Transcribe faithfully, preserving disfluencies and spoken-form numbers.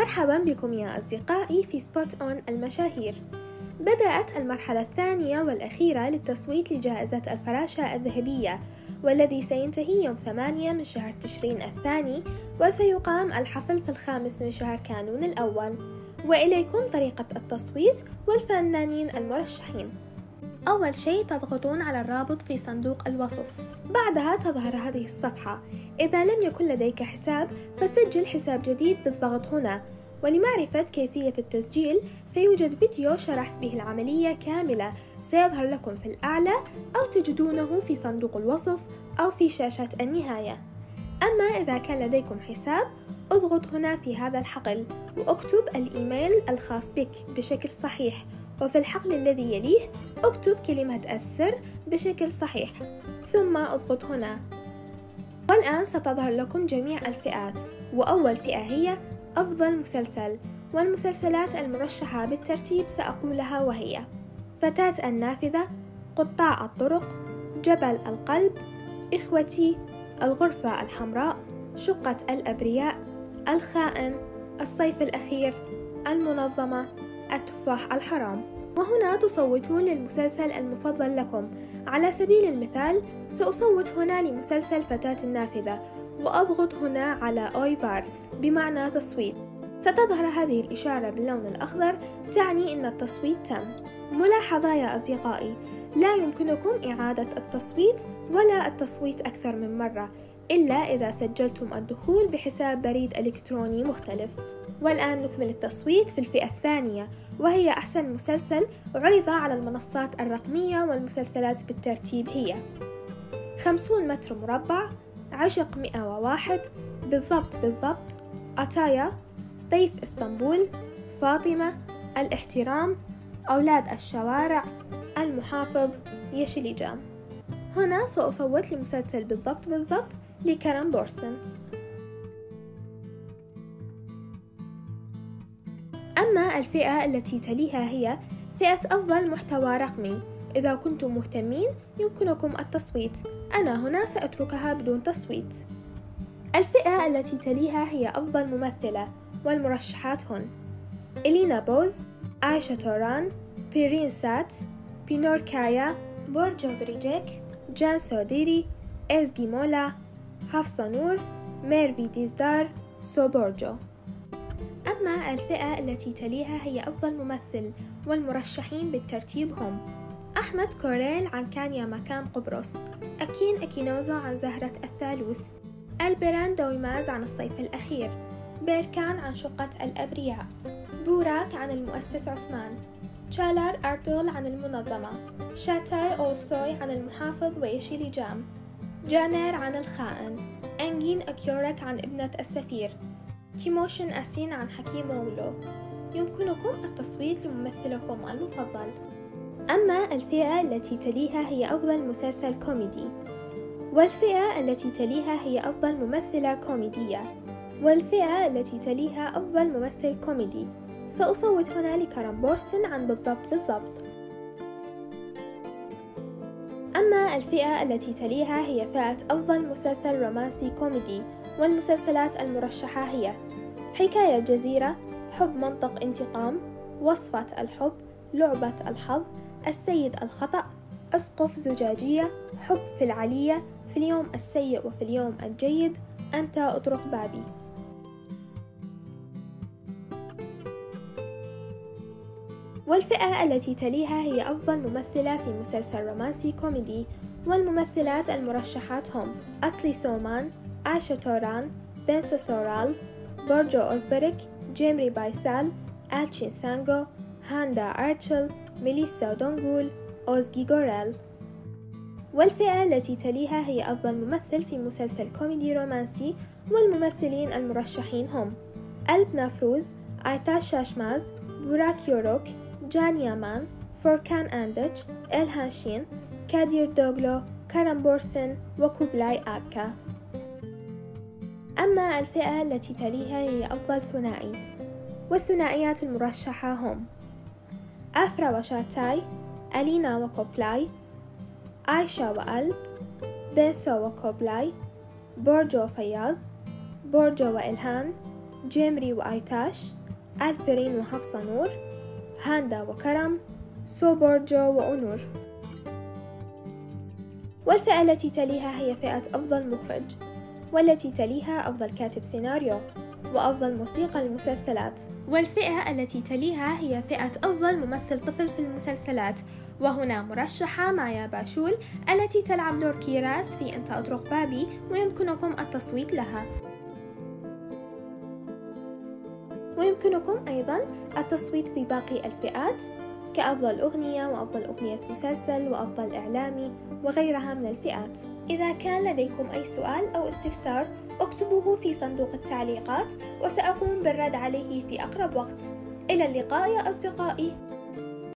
مرحبا بكم يا أصدقائي في سبوت أون المشاهير. بدأت المرحلة الثانية والأخيرة للتصويت لجائزة الفراشة الذهبية، والذي سينتهي يوم ثمانية من شهر تشرين الثاني، وسيقام الحفل في الخامس من شهر كانون الأول. وإليكم طريقة التصويت والفنانين المرشحين. أول شيء تضغطون على الرابط في صندوق الوصف، بعدها تظهر هذه الصفحة. إذا لم يكن لديك حساب فسجل حساب جديد بالضغط هنا. ولمعرفة كيفية التسجيل فيوجد فيديو شرحت به العملية كاملة، سيظهر لكم في الأعلى أو تجدونه في صندوق الوصف أو في شاشة النهاية. أما إذا كان لديكم حساب اضغط هنا في هذا الحقل واكتب الإيميل الخاص بك بشكل صحيح، وفي الحقل الذي يليه اكتب كلمة السر بشكل صحيح، ثم اضغط هنا. والآن ستظهر لكم جميع الفئات، وأول فئة هي أفضل مسلسل، والمسلسلات المرشحة بالترتيب سأقولها وهي: فتاة النافذة، قطاع الطرق، جبل القلب، إخوتي، الغرفة الحمراء، شقة الأبرياء، الخائن، الصيف الأخير، المنظمة، التفاح الحرام. وهنا تصوتون للمسلسل المفضل لكم. على سبيل المثال سأصوت هنا لمسلسل فتاة النافذة، وأضغط هنا على أويفار بمعنى تصويت. ستظهر هذه الإشارة باللون الأخضر تعني أن التصويت تم. ملاحظة يا أصدقائي، لا يمكنكم إعادة التصويت ولا التصويت أكثر من مرة إلا إذا سجلتم الدخول بحساب بريد إلكتروني مختلف. والآن نكمل التصويت في الفئة الثانية، وهي أحسن مسلسل عرض على المنصات الرقمية، والمسلسلات بالترتيب هي: خمسون متر مربع، عشق مئة وواحد، بالضبط بالضبط، أتايا، ضيف اسطنبول، فاطمة، الاحترام، أولاد الشوارع، المحافظ، يشيليجام. هنا سأصوت لمسلسل بالضبط بالضبط لكارين بورسن. أما الفئة التي تليها هي فئة أفضل محتوى رقمي. إذا كنتم مهتمين يمكنكم التصويت، أنا هنا سأتركها بدون تصويت. الفئة التي تليها هي أفضل ممثلة، والمرشحات هن: إلينا بوز، عايشة توران، بيرين سات، بينور كايا، بورجو بريجيك، جان سوديري، إزجي مولا، حفصة نور، ميرفي ديزدار، سو بورجو. أما الفئة التي تليها هي أفضل ممثل، والمرشحين بالترتيب هم: أحمد كوريل عن كان يا مكان قبرص، أكين أكينوزو عن زهرة الثالوث، البران دويماز عن الصيف الأخير، بيركان عن شقة الأبرياء، بوراك عن المؤسس عثمان، تشالار أرطغرل عن المنظمة، شاتاي أولسوي عن المحافظ ويشيليجام، جانير عن الخائن، أنجين أكيورك عن ابنة السفير، تيموشن أسين عن حكيم وولو. يمكنكم التصويت لممثلكم المفضل. أما الفئة التي تليها هي أفضل مسلسل كوميدي، والفئة التي تليها هي أفضل ممثلة كوميدية، والفئة التي تليها أفضل ممثل كوميدي. سأصوت هنا لكارين بورسن عن بالضبط بالضبط. أما الفئة التي تليها هي فئة أفضل مسلسل رومانسي كوميدي، والمسلسلات المرشحة هي: حكاية جزيرة، حب منطق انتقام، وصفة الحب، لعبة الحظ، السيد الخطأ، أسقف زجاجية، حب في العلية، في اليوم السيء وفي اليوم الجيد، أنت أطرق بابي. والفئة التي تليها هي أفضل ممثلة في مسلسل رومانسي كوميدي، والممثلات المرشحات هم: أصلي سومان، عايشة توران، بنسو سورال، بورجو أوزبريك، جيمري بايسال، ألتشين سانغو، هاندا أرتشل، ميليسا دونغول، أوزجي غوريل. والفئة التي تليها هي أفضل ممثل في مسلسل كوميدي رومانسي، والممثلين المرشحين هم: ألب نافروز، آيتاش شاشماز، بوراك يوروك، جان يامان، فوركان أندتش، إلهان شين، كادير دوغلو، كارين بورسن، وكوبلاي آبكا. أما الفئة التي تليها هي أفضل ثنائي، والثنائيات المرشحة هم: أفرا وشاتاي، ألينا وكوبلاي، عايشة وألب، بنسو وكوبلاي، بورجو وفياز، بورجو وإلهان، جيمري وآيتاش، ألبرين وحفصة نور، هاندا وكرم، سوبورجو وأنور. والفئة التي تليها هي فئة أفضل مخرج، والتي تليها أفضل كاتب سيناريو، وأفضل موسيقى للمسلسلات. والفئة التي تليها هي فئة أفضل ممثل طفل في المسلسلات، وهنا مرشحة مايا باشول التي تلعب دور كيراس في أنت أطرق بابي، ويمكنكم التصويت لها. ويمكنكم أيضا التصويت في باقي الفئات كأفضل أغنية وأفضل أغنية مسلسل وأفضل إعلامي وغيرها من الفئات. إذا كان لديكم أي سؤال أو استفسار اكتبوه في صندوق التعليقات، وسأقوم بالرد عليه في أقرب وقت. إلى اللقاء يا أصدقائي.